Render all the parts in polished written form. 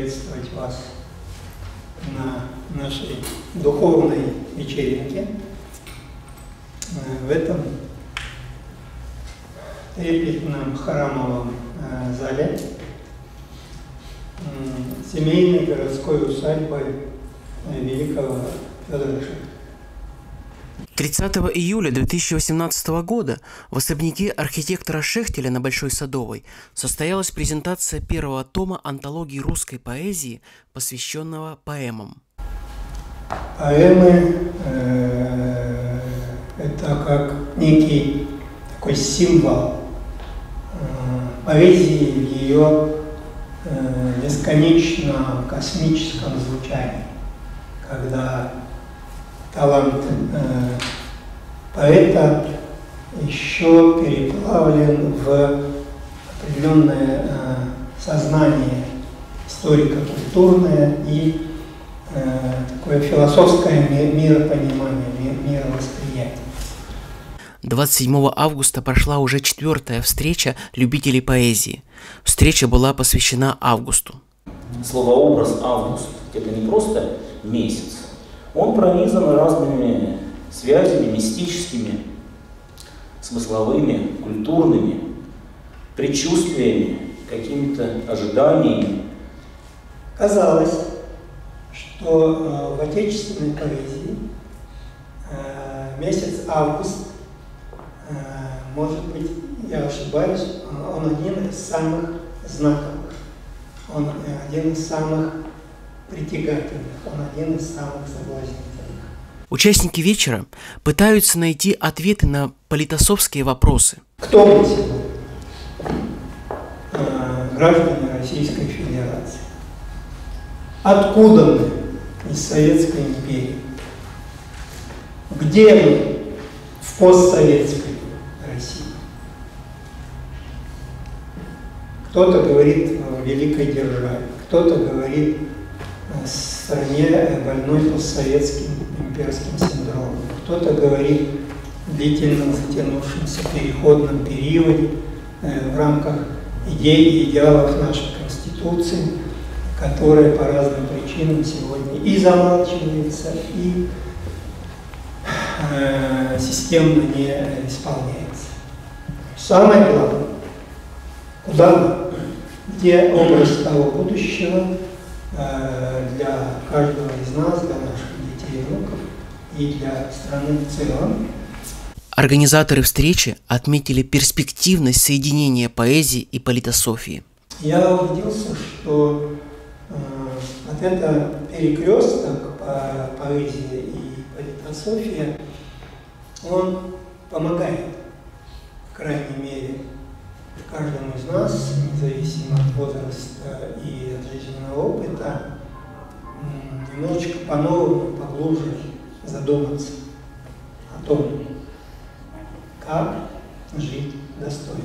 приветствовать вас на нашей духовной вечеринке в этом трепетном храмовом зале семейной городской усадьбы великого Федора Шехтеля. 30 июля 2018 года в особняке архитектора Шехтеля на Большой Садовой состоялась презентация первого тома антологии русской поэзии, посвященного поэмам. Поэмы это как некий такой символ поэзии в ее бесконечно космическом звучании, когда талант поэта еще переплавлен в определенное сознание историко-культурное и такое философское миропонимание, мировосприятие. 27 августа прошла уже 4-я встреча любителей поэзии. Встреча была посвящена августу. Словообраз «август» – это не просто месяц. Он пронизан разными связями, мистическими, смысловыми, культурными, предчувствиями, какими-то ожиданиями. Казалось, что в отечественной поэзии месяц август, может быть, я ошибаюсь, он один из самых знаковых, он один из самых притягательных, он один из самых соблазнительных. Участники вечера пытаются найти ответы на политософские вопросы. Кто мы сегодня? Граждане Российской Федерации. Откуда мы? Из Советской империи. Где мы в постсоветской России? Кто-то говорит о великой державе, кто-то говорит о стране, больной постсоветским имперским синдромом, кто-то говорит о длительном затянувшемся переходном периоде в рамках идей и идеалов нашей Конституции, которая по разным причинам сегодня и замалчивается, и системно не исполняется. Самое главное, куда мы, где образ того будущего для каждого из нас, для наших детей и внуков и для страны в целом. Организаторы встречи отметили перспективность соединения поэзии и политософии. Я убедился, что вот это перекресток поэзии и политософия, он помогает, по крайней мере, каждому из нас, независимо от возраста и от жизненного опыта, немножечко по-новому, поглубже задуматься о том, как жить достойно.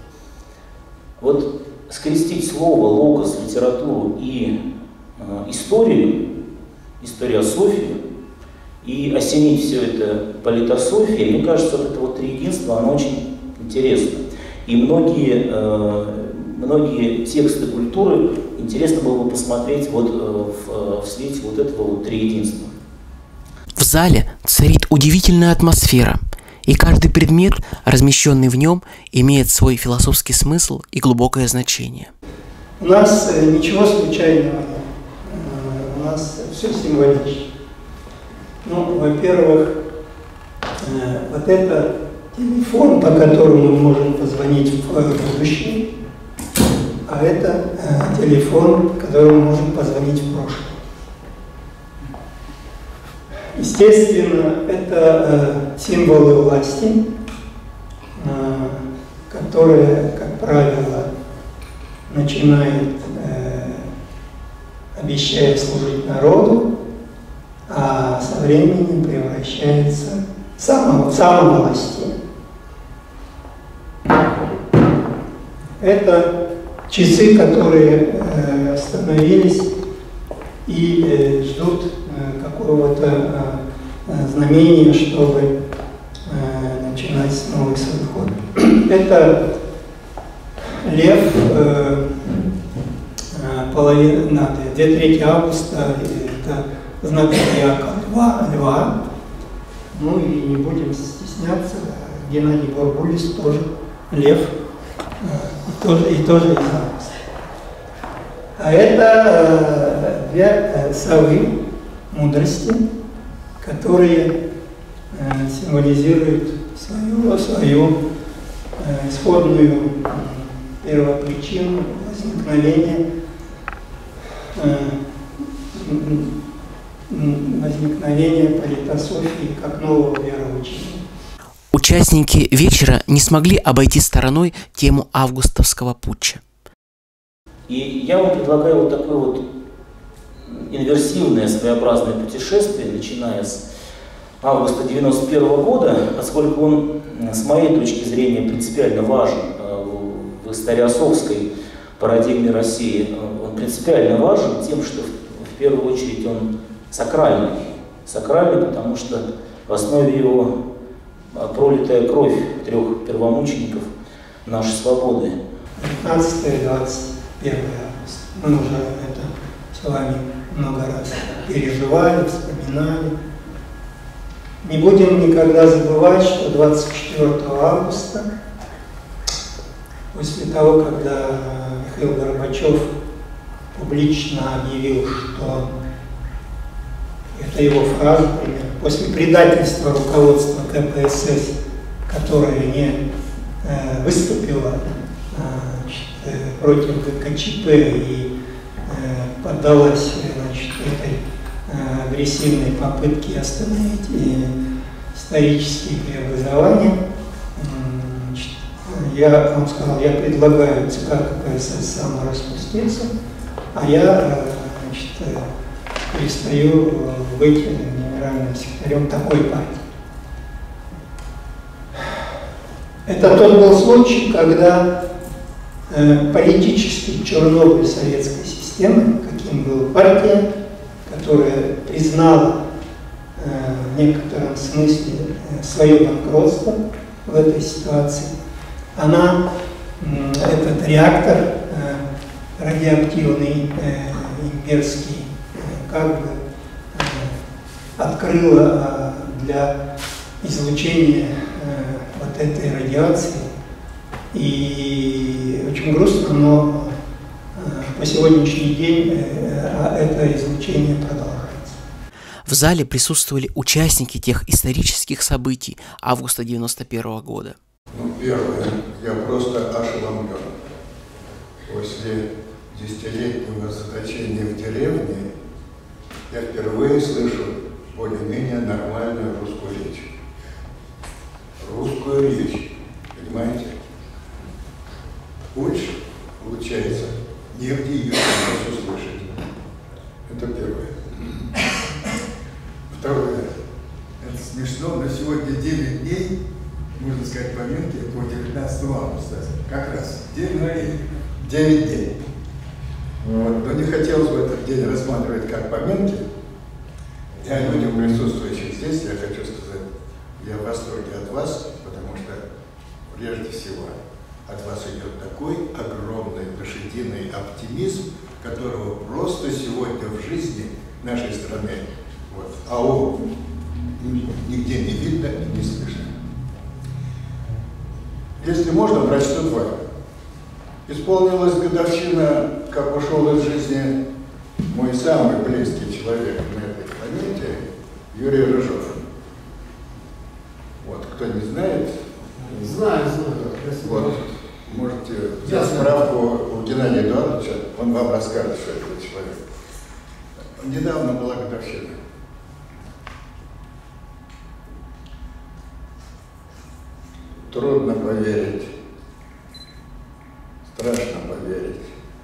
Вот скрестить слово, логос, литературу и историю, историософию, и осенить все это политософией, мне кажется, вот это вот триединство, оно очень интересно. И многие тексты культуры интересно было бы посмотреть вот в свете вот этого вот триединства. В зале царит удивительная атмосфера, и каждый предмет, размещенный в нем, имеет свой философский смысл и глубокое значение. У нас ничего случайного нет. У нас все символично. Ну, во-первых, вот это телефон, по которому мы можем позвонить в будущее, а это телефон, по которому мы можем позвонить в прошлое. Естественно, это символы власти, которые, как правило, начинают, обещая служить народу, а со временем превращается в самовластие. Это часы, которые остановились и ждут какого-то знамения, чтобы начинать новый свой ход. Это лев, половина, 2/3 августа это знак зодиака Льва. Ну и не будем стесняться, Геннадий Барбулис тоже Лев, и тоже из августа. А это две совы мудрости, которые символизируют свою исходную первопричину возникновения политософии как нового вероучения. Участники вечера не смогли обойти стороной тему августовского путча. И я вам предлагаю вот такое вот инверсивное своеобразное путешествие, начиная с августа 1991 года, поскольку он, с моей точки зрения, принципиально важен в историософской парадигме России. Он принципиально важен тем, что в первую очередь он сакральный. Сакральный, потому что в основе его пролитая кровь 3 первомучеников нашей свободы. 15 и 21 августа. Мы уже это с вами много раз переживали, вспоминали. Не будем никогда забывать, что 24 августа, после того, когда Михаил Горбачев публично объявил, что это его фраза, после предательства руководства КПСС, которое не выступило против ГКЧП и поддалась этой агрессивной попытке остановить исторические преобразования. Я вам сказал, я предлагаю ЦК КПСС самораспуститься, а я перестаю быть генеральным секретарем такой партии. Это тот был случай, когда политический Чернобыль советской системы, каким была партия, которая признала в некотором смысле свое банкротство в этой ситуации, она этот реактор радиоактивный, имперский, как бы открыла для излучения вот этой радиации. И очень грустно, но по сегодняшний день это излучение продолжается. В зале присутствовали участники тех исторических событий августа 1991 года. Ну, первое, я просто ошеломлен. После 10-летнего заточения в деревне я впервые слышу более-менее нормальную русскую речь. Русскую речь, понимаете? Больше, получается, негде ее сейчас услышать. Это первое. Второе. Это смешно, но сегодня 9 дней, можно сказать, поминки по 19 августа. Как раз день Марии. 9 дней. Вот. Но не хотелось бы этот день рассматривать как поминки. Я людям, присутствующим здесь, я хочу сказать, я в восторге от вас, потому что, прежде всего, от вас идет такой огромный лошадиный оптимизм, которого просто сегодня в жизни нашей страны, вот, АО, нигде не видно и не слышно. Если можно, прочту 2. Исполнилась годовщина, как ушел из жизни мой самый близкий человек на этой планете, Юрий Рыжов. Вот, кто не знает, знаю. Вот, можете взять справку у Геннадия Эдуардовича, он вам расскажет, что это за человек. Недавно была годовщина. Трудно поверить, страшно поверить.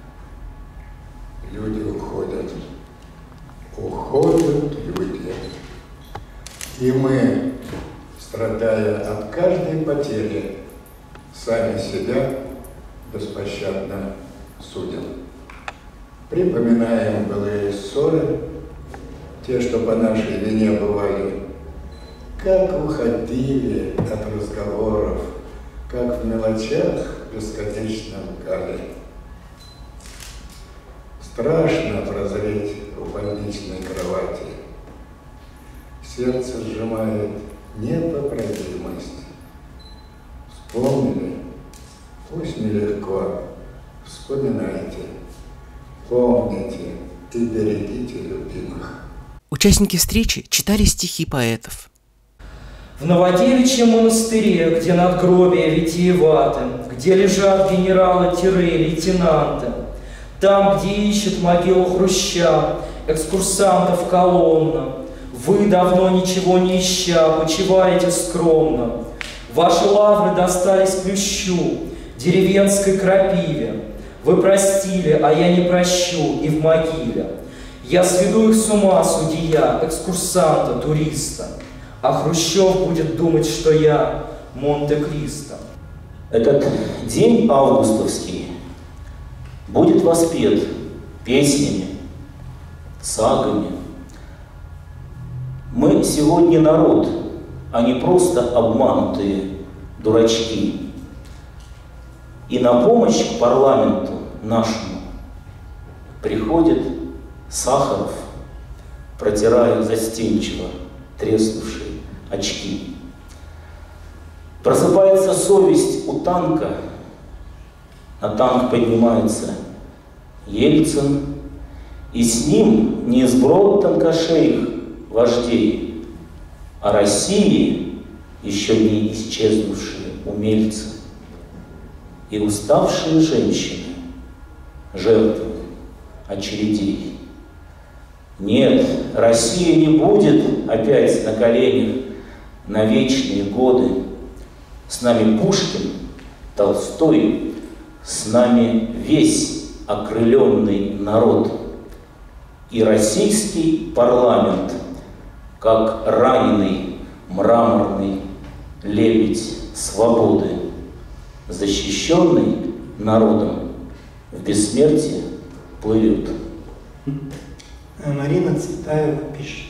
Люди уходят. Уходят люди. И мы, страдая от каждой потери, сами себя беспощадно судим. Припоминаем былые ссоры, те, что по нашей вине бывали, как уходили от разговоров, как в мелочах бесконечно лгали. Страшно прозреть в больничной кровати. Сердце сжимает непоправимость. Вспомнили? Пусть нелегко. Вспоминайте, помните и берегите любимых. Участники встречи читали стихи поэтов. В Новодевичьем монастыре, где надгробия витиеваты, где лежат генералы-лейтенанты, там, где ищет могилу Хруща, экскурсантов колонна, вы, давно ничего не ища, почиваете скромно. Ваши лавры достались плющу, деревенской крапиве. Вы простили, а я не прощу и в могиле. Я сведу их с ума, судья, экскурсанта, туриста. А Хрущев будет думать, что я Монте-Кристо. Этот день августовский будет воспет песнями, сагами. Мы сегодня народ, а не просто обманутые дурачки. И на помощь к парламенту нашему приходит Сахаров, протирая застенчиво треснувшие очки. Просыпается совесть у танка, на танк поднимается Ельцин, и с ним не сброд тонкошеих вождей, а России еще не исчезнувшие умельцы и уставшие женщины, жертвы очередей. Нет, Россия не будет опять на коленях на вечные годы. С нами Пушкин, Толстой, с нами весь окрыленный народ. И российский парламент, как раненый мраморный лебедь свободы, защищенный народом, в бессмертие плывет. Марина Цветаева пишет.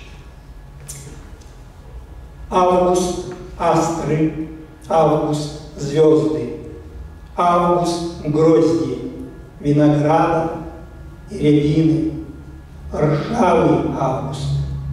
Август, астры, август, звезды, август, грозди, винограда и рябины, ржавый август.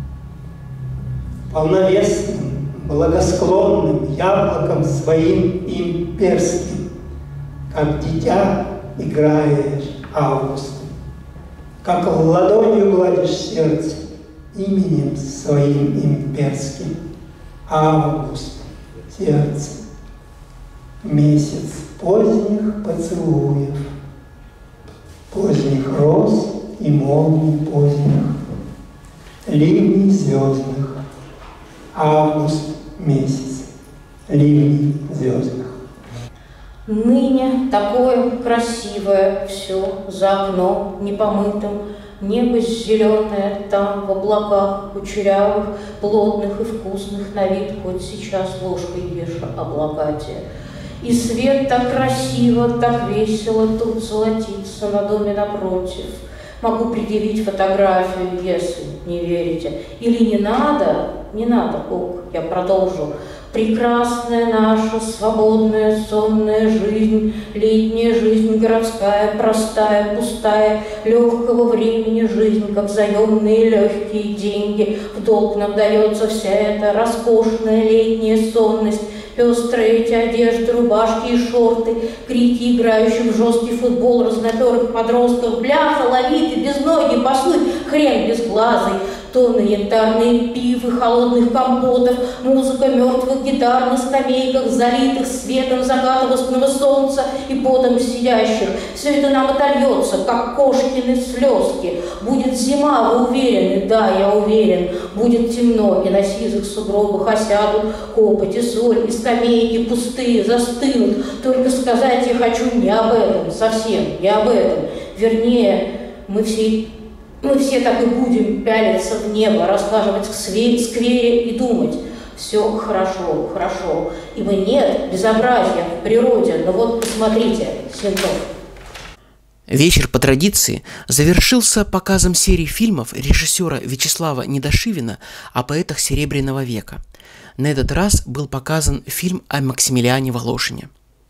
Полновесным, благосклонным яблоком своим имперским, как дитя играешь август. Как ладонью гладишь сердце именем своим имперским. Август, сердце, месяц поздних поцелуев, поздних роз и молний поздних, ливней звездных. Август, месяц, ливней звездных. Ныне такое красивое все за окном непомытым, небо зеленое там в облаках кучерявых, плотных и вкусных на вид, хоть сейчас ложкой ешь облакатие. И свет так красиво, так весело тут золотится на доме напротив. Могу предъявить фотографию, если не верите. Или не надо, ок, я продолжу. Прекрасная наша, свободная, сонная жизнь, летняя жизнь, городская, простая, пустая, легкого времени жизнь, как заемные легкие деньги. В долг нам дается вся эта роскошная летняя сонность, пестрые эти одежды, рубашки и шорты, крики играющих в жесткий футбол разноперых подростков, бляха, лови ты, без ноги, пасуй, хрен безглазый, тонны янтарные пивы, холодных компотов, музыка мертвых гитар на скамейках, залитых светом закатовского солнца и потом сидящих. Все это нам отольется, как кошкины слезки. Будет зима, вы уверены? Да, я уверен. Будет темно, и на сизых сугробах осядут копоть и соль, и скамейки пустые застынут. Только сказать я хочу не об этом, совсем не об этом. Вернее, мы все так и будем пялиться в небо, расхаживать к сквере и думать. Все хорошо, хорошо, ибо нет безобразия в природе. Но вот посмотрите, Сентов. Вечер по традиции завершился показом серии фильмов режиссера Вячеслава Недошивина о поэтах Серебряного века. На этот раз был показан фильм о Максимилиане Волошине.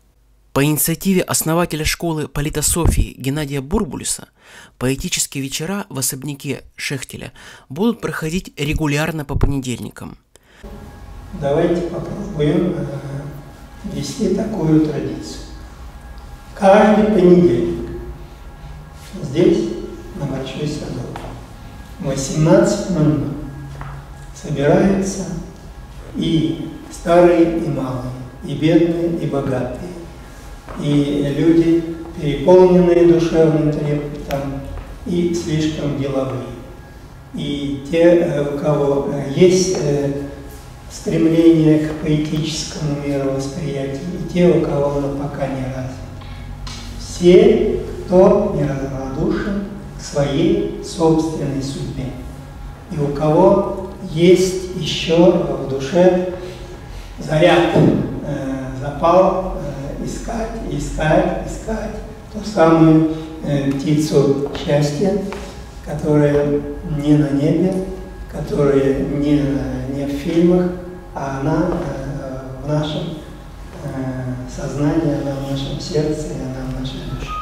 По инициативе основателя школы политософии Геннадия Бурбулиса поэтические вечера в особняке Шехтеля будут проходить регулярно по понедельникам. Давайте попробуем ввести такую традицию. Каждый понедельник здесь, на Большой Садовой, в 18:00 собираются и старые, и малые, и бедные, и богатые, и люди, переполненные душевным трепетом, и слишком деловые. И те, у кого есть стремление к поэтическому мировосприятию, и те, у кого оно пока не развито. Все, кто неравнодушен к своей собственной судьбе. И у кого есть еще в душе заряд, запал искать ту самую птицу счастья, которая не на небе, которая не в фильмах, а она в нашем сознании, она в нашем сердце, и она в нашей душе.